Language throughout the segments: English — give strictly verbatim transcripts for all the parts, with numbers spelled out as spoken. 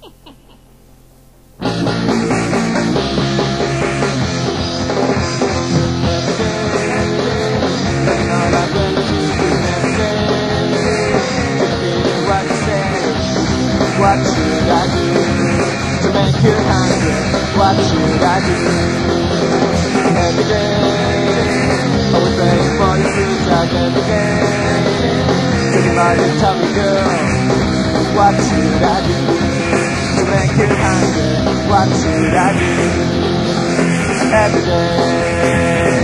What should I do to make you happy? What should I do? Every day, always praying for your sweetheart every day. Everybody tell me, girl, what should I do to make you happy? What should I do? Every day,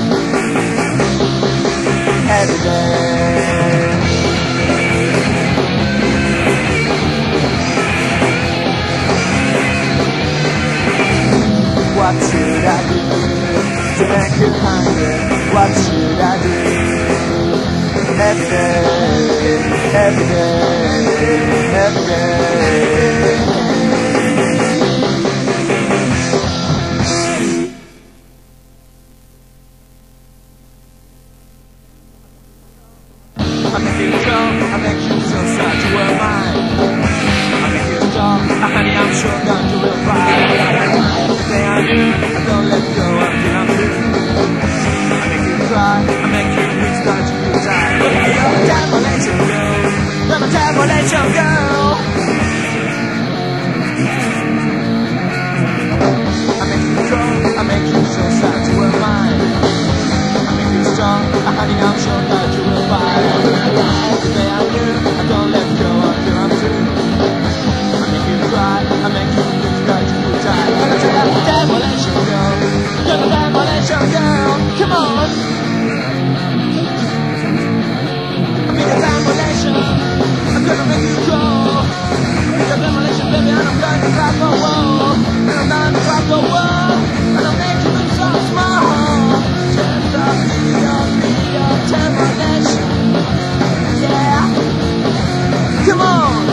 every day. What should I do to make you hungry? What should I do? Every day, every day, every day. I make you strong, I make you so sad you were mine. I make you strong, honey, I'm sure that you will find. Say I do, I don't let go until I'm through. I make you cry, I make you weak, start to feel tired. You're a demolition girl, you're a demolition girl. I make you strong, I make you so sad you were mine. I make you strong, honey, I'm sure that you will find. Say I do, I don't let go until I'm through. I make you cry, I make you weak, start to feel tired. You're a demolition girl, you're a demolition girl, come on. I'm a demolition, I'm gonna make you go. You're a demolition, baby, and I'm gonna crack the wall. And I'm gonna crack the wall, and I'll make you look so small. Just a little bit of demolition, yeah. Come on.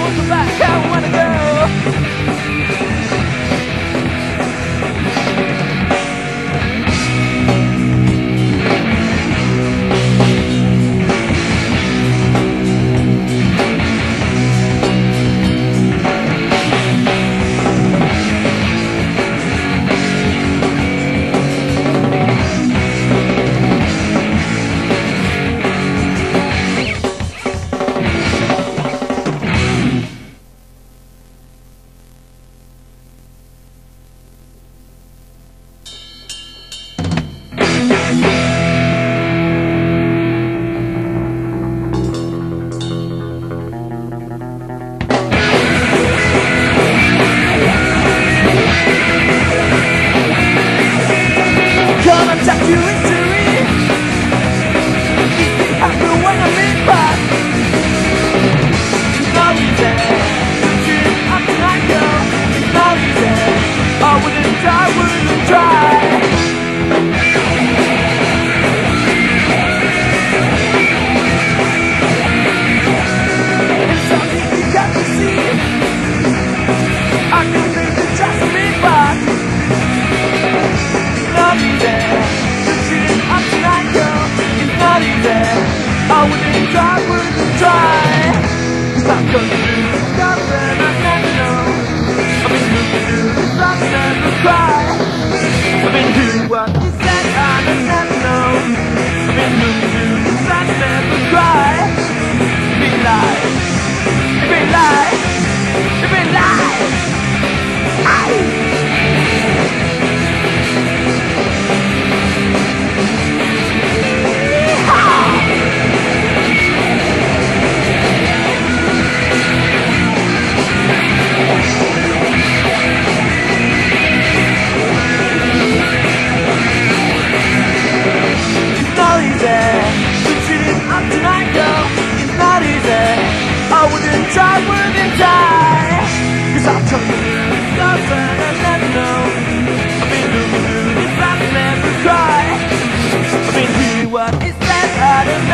won't come back, I wanna go. What is that? I don't know.